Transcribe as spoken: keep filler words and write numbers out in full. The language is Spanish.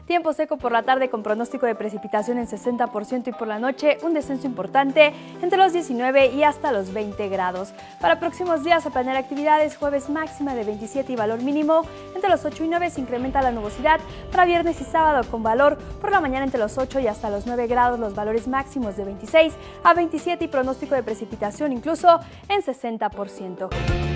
Tiempo seco por la tarde con pronóstico de precipitación en sesenta por ciento y por la noche un descenso importante entre los diecinueve y hasta los veinte grados. Para próximos días a planear actividades, jueves máxima de veintisiete y valor mínimo entre los ocho y nueve, se incrementa la nubosidad para viernes y sábado con valor por la mañana entre los ocho y hasta los nueve grados, los valores máximos de veintiséis a veintisiete y pronóstico de precipitación incluso en sesenta por ciento.